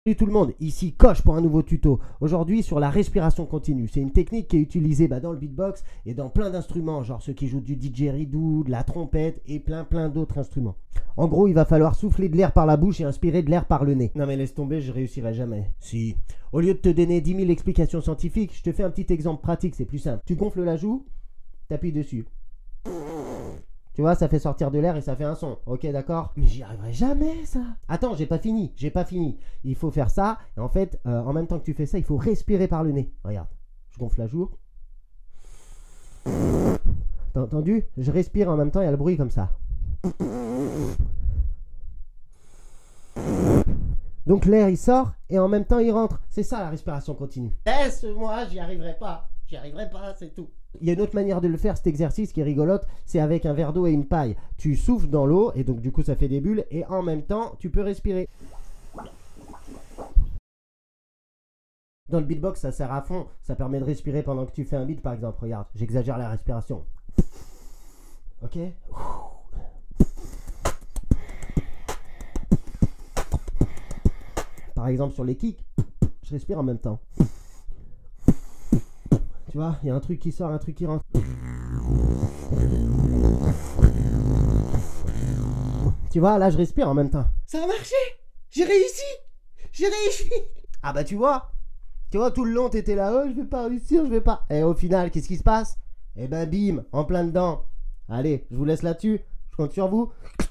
Salut tout le monde, ici Coche pour un nouveau tuto. Aujourd'hui sur la respiration continue. C'est une technique qui est utilisée dans le beatbox et dans plein d'instruments, genre ceux qui jouent du didgeridoo, de la trompette et plein d'autres instruments. En gros, il va falloir souffler de l'air par la bouche et inspirer de l'air par le nez. Non mais laisse tomber, je réussirai jamais. Si. Au lieu de te donner 10 000 explications scientifiques, je te fais un petit exemple pratique, c'est plus simple. Tu gonfles la joue, t'appuies dessus. Tu vois, ça fait sortir de l'air et ça fait un son. Ok, d'accord? Mais j'y arriverai jamais, ça. Attends, j'ai pas fini. Il faut faire ça. Et en fait, en même temps que tu fais ça, il faut respirer par le nez. Regarde, je gonfle la joue. T'as entendu? Je respire en même temps, il y a le bruit comme ça. Donc l'air, il sort et en même temps, il rentre. C'est ça, la respiration continue. Laisse-moi, j'y arriverai pas. C'est tout. Il y a une autre manière de le faire, cet exercice qui est rigolote, c'est avec un verre d'eau et une paille. Tu souffles dans l'eau et donc du coup ça fait des bulles et en même temps tu peux respirer. Dans le beatbox ça sert à fond, ça permet de respirer pendant que tu fais un beat par exemple. Regarde, j'exagère la respiration. Ok? Par exemple sur les kicks, je respire en même temps. Tu vois, il y a un truc qui sort, un truc qui rentre. Tu vois, là je respire en même temps. Ça a marché! J'ai réussi! Ah bah tu vois, tout le long t'étais là, oh je vais pas réussir, je vais pas. Et au final, qu'est-ce qui se passe? Eh ben bim, en plein dedans. Allez, je vous laisse là-dessus, je compte sur vous.